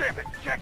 Damn it, check.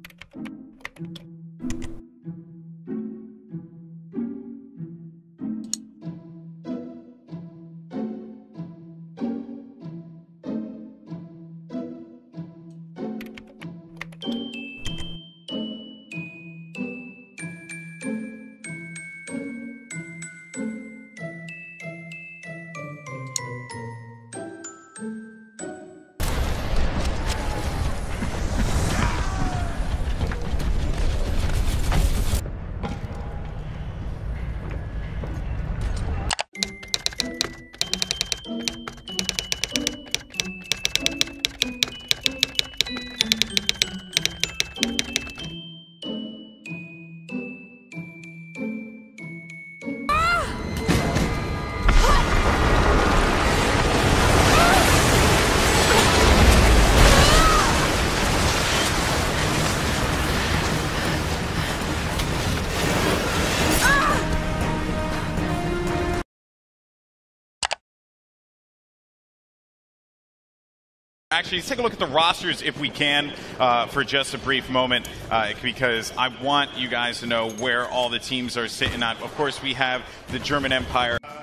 Actually, let's take a look at the rosters if we can for just a brief moment because I want you guys to know where all the teams are sitting at. Of course, we have the German Empire. Yeah,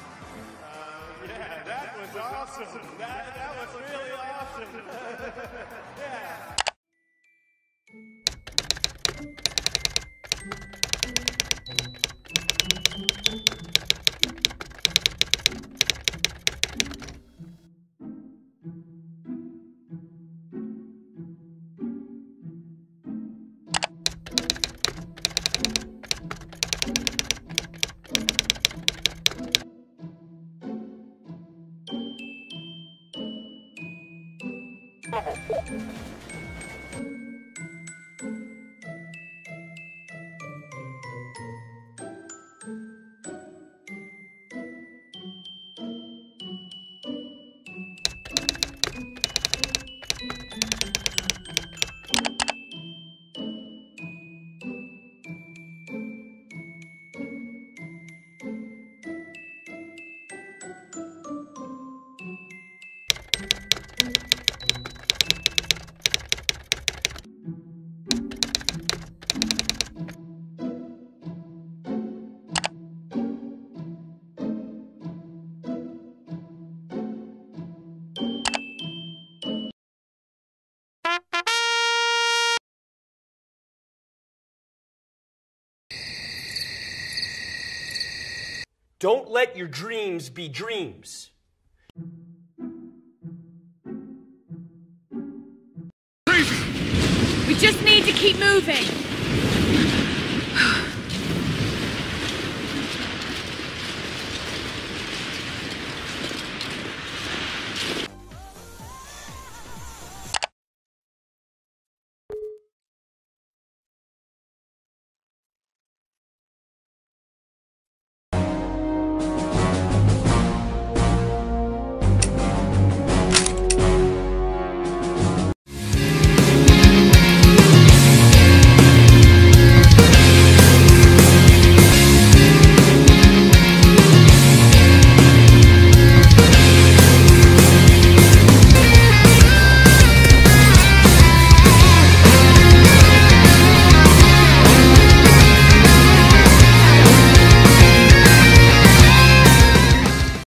that was awesome. That was really awesome. Yeah. Don't let your dreams be dreams. We just need to keep moving.